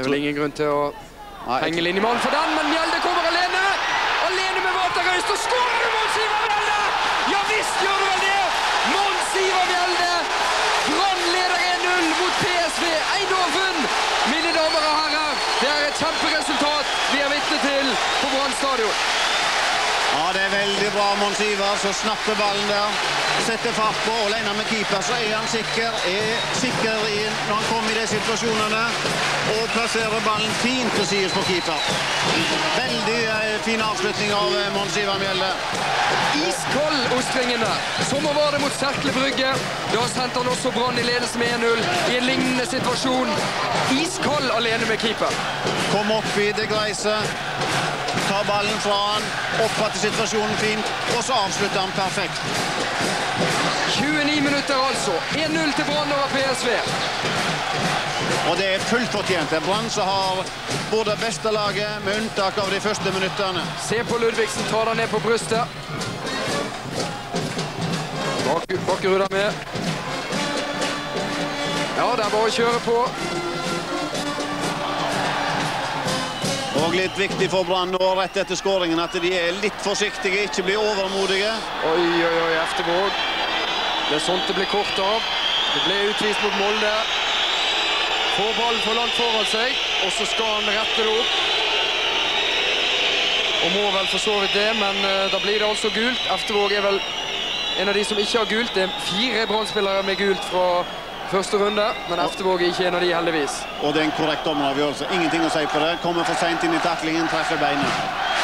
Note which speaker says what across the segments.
Speaker 1: vel ingen grunn til å henge linjemann for den, men Mjelde kommer alene! Alene med Waterøy, så skårer du Mons Ivar Mjelde! Ja visst gjør du vel det! Mons Ivar Mjelde! Brann leder 1-0 mot PSV Eindhoven! Mine damer og herrer, det er et kjemperesultat vi er vitne til på Brann stadion.
Speaker 2: Ja, det er veldig bra Mons Ivar, så snapper ballen der. Setter fart på, og alene med keeper, så er han sikker når han kommer i de situasjonene. Og plasserer ballen fint precis på keeper. Veldig fin avslutning av Mons Ivar Mjelde.
Speaker 1: Iskold ostringene. Sommer var det mot Cercle Brygge. Da sendte han også Brann i ledelse med 1-0 i en lignende situasjon. Iskold alene med keeper.
Speaker 2: Kom opp i det greise. Tar ballen fra han, oppfatter situasjonen fint, og så avslutter han perfekt.
Speaker 1: 29 minutter altså. 1-0 til Brann over PSV.
Speaker 2: Og det er fullt fortjent. Det er Brann som har både beste laget, med unntak av de første minutterne.
Speaker 1: Se på Ludvigsen, tar den ned på brystet. Bakkerud er med. Ja, det er bare å kjøre på.
Speaker 2: Og litt viktig for Brann nå, rett etter skåringen, at de er litt forsiktige, ikke blir overmodige.
Speaker 1: Oi, Eftervåg. Det er sånt det blir kort av. Det ble utvist mot Molde. Får ballen for langt foran seg, og så skal han rette det opp. Og må vel for så vidt det, men da blir det altså gult. Eftervåg er vel en av de som ikke har gult. Det er 4 Brann-spillere med gult fra første runde, men Eftervåg er ikke en av de heldigvis.
Speaker 2: Og det er en korrekt dommeravgjørelse. Ingenting å si på det. Kommer for sent inn i taklingen, treffer beinet.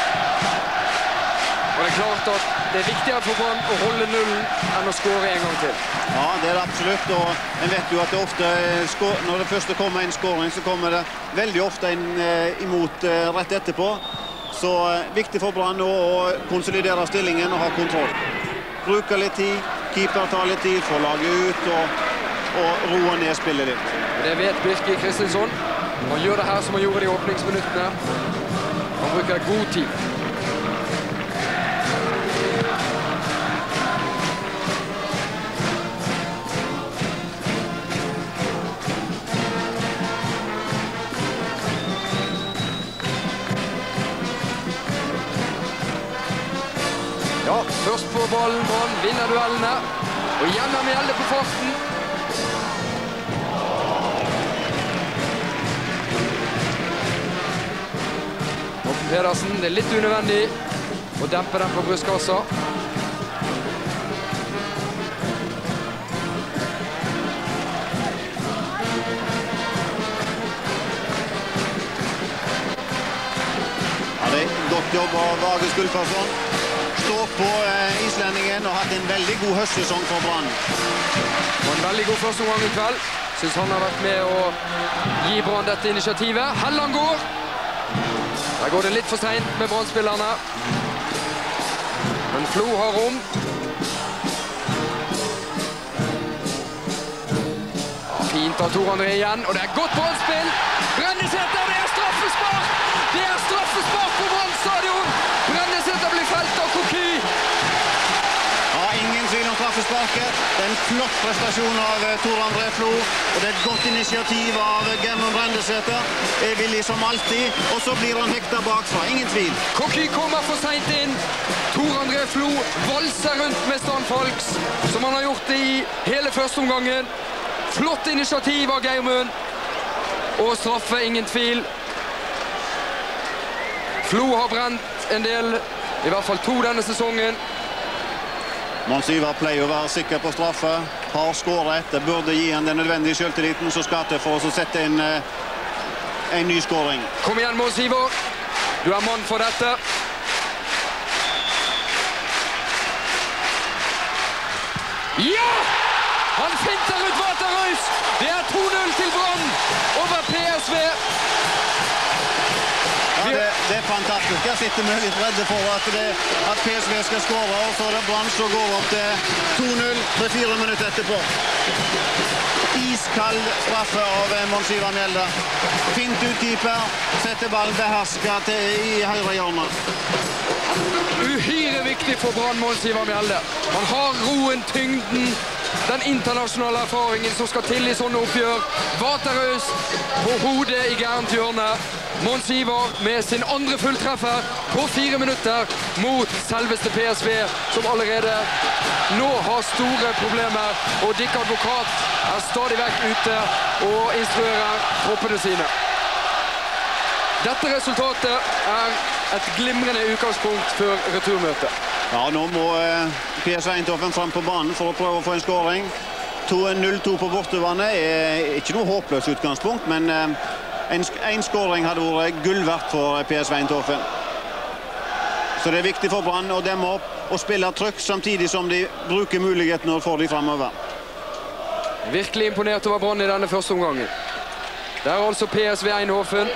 Speaker 1: Og det er klart at det er viktigere for Brann å holde nullen enn å skåre en gang til.
Speaker 2: Ja, det er det absolutt, og en vet jo at det ofte, når det først kommer en skåring, så kommer det veldig ofte en imot rett etterpå. Så viktig for Brann å konsolidere stillingen og ha kontroll. Bruker litt tid, keeper tar litt tid, får laget ut og roer ned spillet litt.
Speaker 1: Det vet Birke Kristinsson. Han gjør det her som han gjorde i åpningsminuttene. Han bruker god tid. Ja, først på ballen, Brann vinner duellene. Og igjen er Mjelde på farten. Pedersen, det er litt unødvendig å dempe den på brystkassa.
Speaker 2: Ja, det er godt jobb av August Gulfarsson. Står på islendingen og hatt en veldig god høstsesong for Brann.
Speaker 1: Og en veldig god første omgang i kveld. Synes han har vært med å gi Brann dette initiativet. Helland går. Der går det litt for sent med Brann-spillerne. Men Flo har rom. Ja, fint av Tor André igjen, og det er godt Brann-spill. Brenneseter, det er straffespark! Det er straffespark på Brann stadion! Brenneseter blir felt av Koky.
Speaker 2: Ja, ingen tvil om straffesparket. Det er en flott prestasjon av Tor André Flo, og det er et godt initiativ av Germund Brenneseter. Er villig som alltid, og så blir han hekta bakfra, ingen tvil.
Speaker 1: Koky kommer for sent inn. Tor André Flo valser rundt med Stan Falks, som han har gjort det i hele første omgangen. Flott initiativ av Germund, og straffe, ingen tvil. Flo har brent en del, i hvert fall 2 denne sesongen.
Speaker 2: Mons Ivar pleier å være sikker på straffe, har skåret, det burde gi han den nødvendige selvtilliten som skal til for å sette inn en ny skåring.
Speaker 1: Kom igjen, Mons Ivar. Du er mann for dette. Ja! Han finter ut Waterøys. Det er 2-0 til Brann over PSV.
Speaker 2: Ja, det er fantastisk. Jeg sitter med litt redde for at PSV skal skåre, og så er det Brann som går opp til 2-0 3-4 minutter etterpå. Iskald straffe av Mons Ivar Mjelde. Fint utkeeper, setter ballen behersket i høyre hjørne.
Speaker 1: Uhyre viktig for Brann, Mons Ivar Mjelde. Han har roen, tyngden den internasjonale erfaringen som skal til i sånne oppgjør. Waterreus på hodet i gærent hjørne. Mons Ivar med sin andre fulltreffer på 4 minutter mot selveste PSV, som allerede nå har store problemer. Og Dick Advokat er stadig vekk ute og instruerer troppene sine. Dette resultatet er et glimrende utgangspunkt før returmøtet.
Speaker 2: Ja, nå må PSV Eindhoven frem på banen for å prøve å få en skåring. 0-2 på bortebane er ikke noe håpløst utgangspunkt, men en skåring hadde vært gull verdt for PSV Eindhoven. Så det er viktig for Brann å demme opp og spille trykk, samtidig som de bruker mulighetene og får de fremover.
Speaker 1: Virkelig imponert over Brann i denne første omgangen. Det er altså PSV Eindhoven.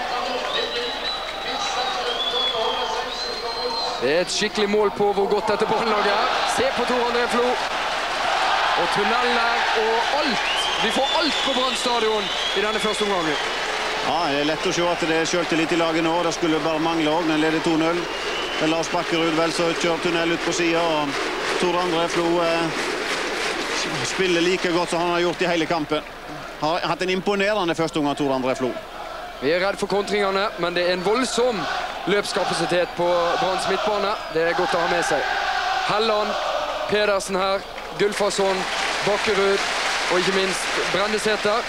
Speaker 1: Det er et skikkelig mål på hvor godt dette Brannlaget er. Se på Tor André Flo. Og tunneler og alt. Vi får alt på Brann stadion i denne første omgangen.
Speaker 2: Ja, det er lett å se at det er selvtillit i laget nå. Det skulle bare mangle også. Den leder 2-0. Det er Lars Bakkerud vel så kjører tunnel ut på siden. Og Tor André Flo spiller like godt som han har gjort i hele kampen. Har hatt en imponerende første omgang, Tor André Flo.
Speaker 1: Vi er redd for kontringene, men det er en voldsom løpskapasitet på Branns midtbane. Det er godt å ha med seg. Helland, Pedersen her, Gulfason, Bakkerud og ikke minst Brendesæter.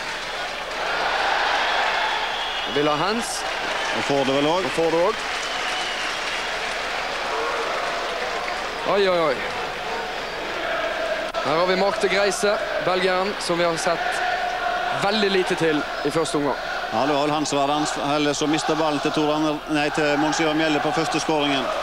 Speaker 1: Vil ha hands.
Speaker 2: Og får det vel også.
Speaker 1: Og får det også. Oi, oi, oi. Her har vi Mark de Greise, belgieren, som vi har sett veldig lite til i første omgang.
Speaker 2: Ja, det var vel hans som mistet ballen til Mons Ivar Mjelde på første skåringen.